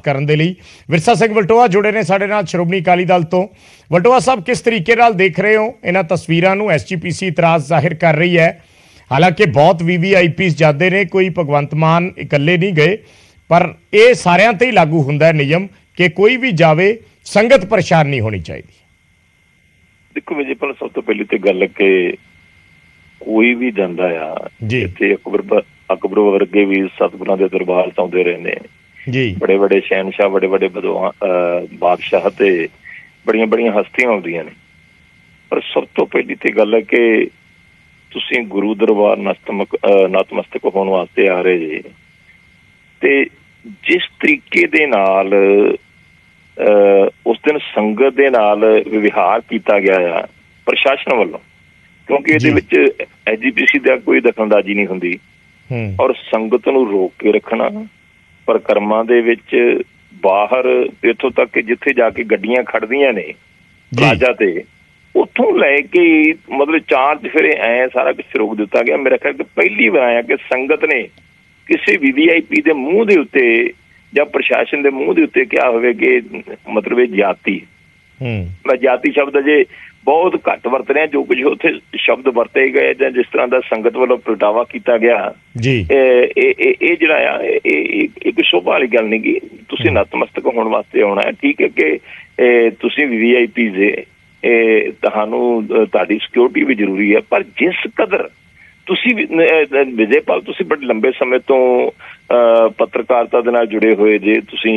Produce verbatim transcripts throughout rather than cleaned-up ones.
ਕਰਨ ਦੇ ਲਈ ਵਿਰਸਾ ਸਿੰਘ ਵਲਟੋਆ जुड़े ने साडे नाल श्रोमणी अकाली दल तो। वलटोआ साहब, किस तरीके नाल देख रहे हो इन्हां तस्वीरां नूं? एस जी पी सी इतराज़ जाहिर कर रही है, हालांकि बहुत वी वी आई पीज़ जाते ने, कोई भगवंत मान इकल्ले नहीं गए, पर यह सारियां ते ही लागू हुंदा है नियम कि कोई भी जावे संगत परेशान नहीं होनी चाहिए। देखो विजयपाल, सब तो पहले तो गल कि कोई भी जाता आ जिथे अकबर अकबर वर्गे भी सतगुरां दे दरबार च आउंदे रहे ने जी, बड़े बड़े शहनशाह, बड़े बड़े बदवा बादशाह ते बड़ियां बड़ियां हस्तियां आउंदियां ने, पर सब तो पहली तो गल है कि तुसीं गुरु दरबार नतमक नतमस्तक होने वास्ते आ रहे जे, ते जिस तरीके दे नाल उस दिन संगत दे नाल विवहार किया गया है प्रशासन वालों, क्योंकि ये एच जी पी सी का कोई दखलअंदाजी नहीं होंदी, और संगत नूं रोक के रखना, परिक्रमा दे विच बाहर इत्थों तक कि जिथे जाके गड्डियां खड़दियां ने प्लाजा ते, उत्थों लैके मतलब चार चफेरे ऐ सारा कुछ रोक दिता गया। मेरा ख्याल कि पहली बार आया कि संगत ने किसी वी वी आई पी के मूँह के उत्ते या प्रशासन के मूँह के उत्ते क्या होवे कि मतलब ये जाति, मैं जाति शब्द अजे बहुत घट वरत रहे, जो कुछ उत्थे शब्द वरते गए या जिस तरह का संगत वालों प्रगटावा किया गया ये जिहड़ा आ एक शोभा वाली गल नहीं गी। तुसीं नतमस्तक होने वास्ते आउणा है, ठीक है कि तुसीं वी वी आई पी जे तुहानूं तुहाडी सिक्योरिटी भी जरूरी है, पर जिस कदर तुसी विजयपाल तुसी बड़े लंबे समय तो पत्रकारिता दे नाल जुड़े हुए जे, तुसी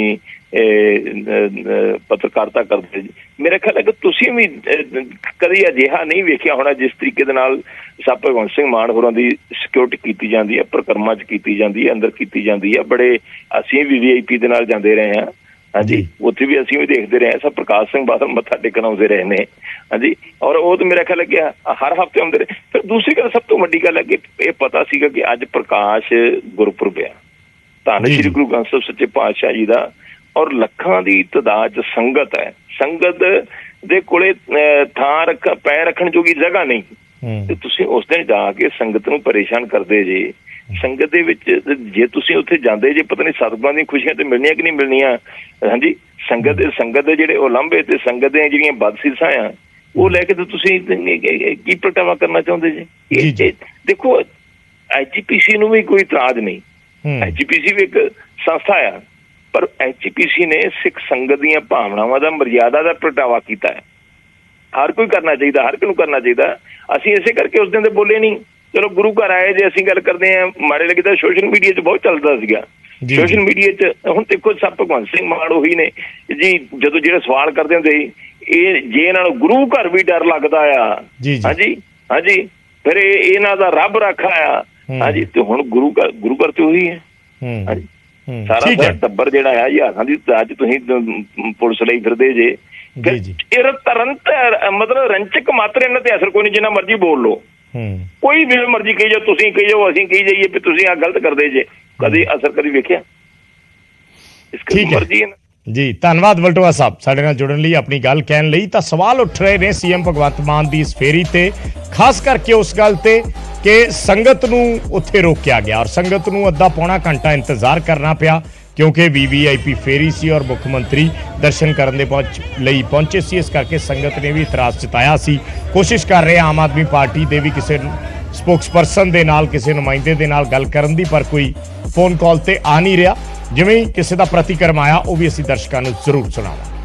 पत्रकारिता करते जे, मेरा ख्याल है कि तुसी भी कभी अजिहा नहीं वेखिया होना जिस तरीके दे नाल साहब भगवंत सिंह मान होरां दी सिक्योरिटी की जाती है, परिक्रमा च की जाती है, अंदर की जाती है। बड़े असीं वी वी आई पी दे नाल जांदे रहे हैं, हाँ जी, उत्थे भी असीं भी देखते रहे, सब प्रकाश सिंह बादल मत्था टेकण आउंदे रहे ने, हाँ जी, और वो तो मेरा ख्याल है कि हर हफ्ते आउंदे रहे। फिर दूसरी गल सब तो वड्डी गल है कि ये पता सीगा कि अज प्रकाश गुरपुरब है, धन श्री गुरु ग्रंथ साहिब सच्चे पातशाह जी का, और लखां दी तादाद च संगत है, संगत दे कोले थां रख पै रखण जोगी जगह नहीं, ते तुसीं उस दिन जाके संगत नूं परेशान करदे जे। संगत दे विच जे तुसीं उत्थे जांदे जे, पता नहीं सतगुरां दी खुशियां ते मिलनियां कि नहीं मिलनियां, हाँ जी, संगत संगत दे जिहड़े उलंभे ते संगत दे जिहड़ियां बदसीसां आ वो लैके ते तुसीं की प्रगटावा करना चाहुंदे जे। देखो एच जी पी सी नूं भी कोई इतराज नहीं, एच जी पी सी भी एक संस्था आ, पर एच जी पी सी ने सिख संगत दीयां भावनावां दा मर्यादा दा प्रगटावा कीता है। हर कोई करना चाहिए, हर कोई करना चाहिए। असीं इसे करके उस दिन ते बोले नहीं, चलो गुरु घर आए जे असीं गल करते हैं, माड़े लगे तो सोशल मीडिया च बहुत चलता सीगा, सोशल मीडिया च हुण देखो सब भगवंत सिंह मान उही ने जी, जदों जिहड़े सवाल करते हुंदे ये जे इन्हां नूं गुरु घर भी डर लगदा आ, हाँ जी, हाँ जी, फिर इन्हां दा रब रखा आ, हाँ जी, ते हुण गुरु घर गुरु घर ते उही है, हाँ जी, सारा टब्बर जिहड़ा है यारां दी अज तुसीं पुलिस लई फिरदे जे, तुरंत मतलब रंचक मात्र इन्हां ते असर कोई नहीं, जिन्ना मर्जी बोल लो, कोई भी मर्जी कही जाओ, तुसीं कही जाओ, असीं कही जाइए भी तुसीं आ गलत करदे जे, कदी असर कदी वेखिया? इसकी मर्जी है जी। धन्यवाद वलटोआ साहब साडे नाल जुड़न लई, अपनी गल कहण लई। तां सवाल उठ रहे ने सी एम भगवंत मान दी इस फेरी ते, खास करके उस गल ते कि संगत नूं उत्थे रोकिया गया और संगत नूं अद्धा पौना घंटा इंतजार करना पिया, क्योंकि वी वी आई पी फेरी सी और मुख्यमंत्री दर्शन करने दे पहुंच लई पहुंचे सी, इस करके संगत ने भी इतराज़ जताया सी। कोशिश कर रहे आम आदमी पार्टी दे भी किसी स्पोक्सपर्सन दे नाल, किसी नुमाइंदे दे नाल गल करन दी, पर कोई फोन कॉल ते आ नहीं रहा। जिवें ही किसी का प्रतिक्रम आया वो भी असीं दर्शकां नूं जरूर सुणावांगे।